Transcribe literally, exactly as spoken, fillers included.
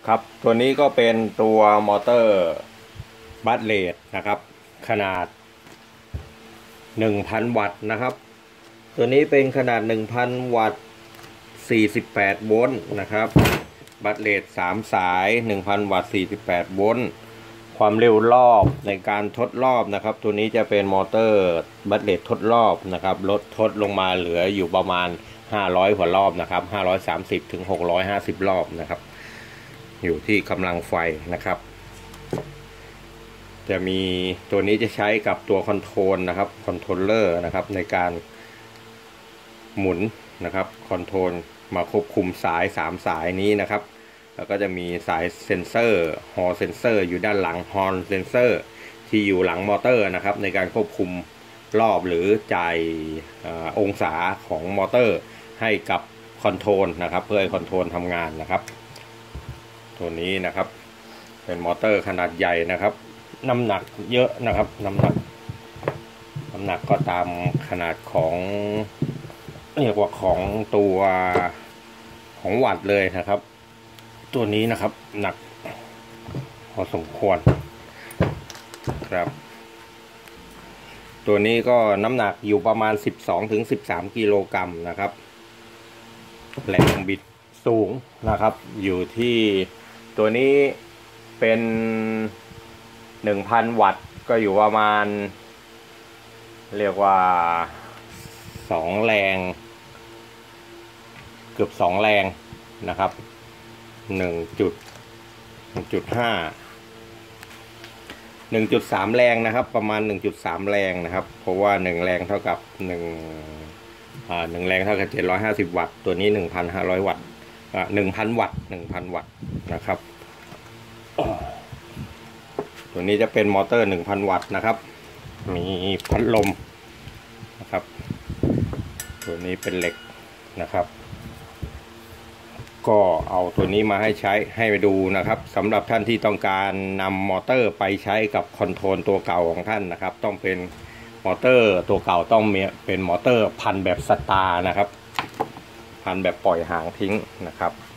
ครับตัวนี้ก็เป็นตัวมอเตอร์บัตเลดนะครับขนาด หนึ่งพัน วัตต์นะครับตัวนี้เป็นขนาด หนึ่งพัน วัตต์ สี่สิบแปด โวลต์นะครับบัตเลดสามสาย หนึ่งพัน วัตต์ สี่สิบแปด โวลต์ความเร็วรอบในการทดรอบนะครับตัวนี้จะเป็นมอเตอร์บัตเลดทดรอบนะครับลดทดลงมาเหลืออยู่ประมาณห้าร้อยกว่ารอบนะครับห้าร้อยสามสิบถึงหกร้อยห้าสิบรอบนะครับอยู่ที่กำลังไฟนะครับจะมีตัวนี้จะใช้กับตัวคอนโทรลนะครับคอนโทรลเลอร์นะครับในการหมุนนะครับคอนโทรลมาควบคุมสายสามสายนี้นะครับแล้วก็จะมีสายเซนเซอร์ฮอลเซนเซอร์อยู่ด้านหลังฮอลเซนเซอร์ที่อยู่หลังมอเตอร์นะครับในการควบคุมรอบหรือจ่ายองศาของมอเตอร์ให้กับคอนโทรลนะครับเพื่อให้คอนโทรลทำงานนะครับตัวนี้นะครับเป็นมอเตอร์ขนาดใหญ่นะครับน้ำหนักเยอะนะครับน้ำหนักน้ำหนักก็ตามขนาดของเรียกว่าของตัวของวัตต์เลยนะครับตัวนี้นะครับหนักพอสมควรครับตัวนี้ก็น้ำหนักอยู่ประมาณ สิบสองถึงสิบสาม กิโลกรัมนะครับแรงบิดสูงนะครับอยู่ที่ตัวนี้เป็น หนึ่งพัน วัตต์ก็อยู่ประมาณเรียกว่าสองแรงเกือบสองแรงนะครับ หนึ่งจุดห้า หนึ่งจุดสาม แรงนะครับประมาณ หนึ่งจุดสาม แรงนะครับเพราะว่าหนึ่งแรงเท่ากับ1อ่าหนึ่งแรงเท่ากับเจ็ดร้อยห้าสิบวัตต์ตัวนี้ หนึ่งพันห้าร้อย วัตต์อ่าหนึ่งพัน วัตต์ หนึ่งพัน วัตต์นะครับตัวนี้จะเป็นมอเตอร์ หนึ่งพัน วัตต์นะครับมีพัดลมนะครับตัวนี้เป็นเหล็กนะครับก็เอาตัวนี้มาให้ใช้ให้ไปดูนะครับสำหรับท่านที่ต้องการนำมอเตอร์ไปใช้กับคอนโทรลตัวเก่าของท่านนะครับต้องเป็นมอเตอร์ตัวเก่าต้องมีเป็นมอเตอร์พันแบบสตาร์นะครับพันแบบปล่อยหางทิ้งนะครับ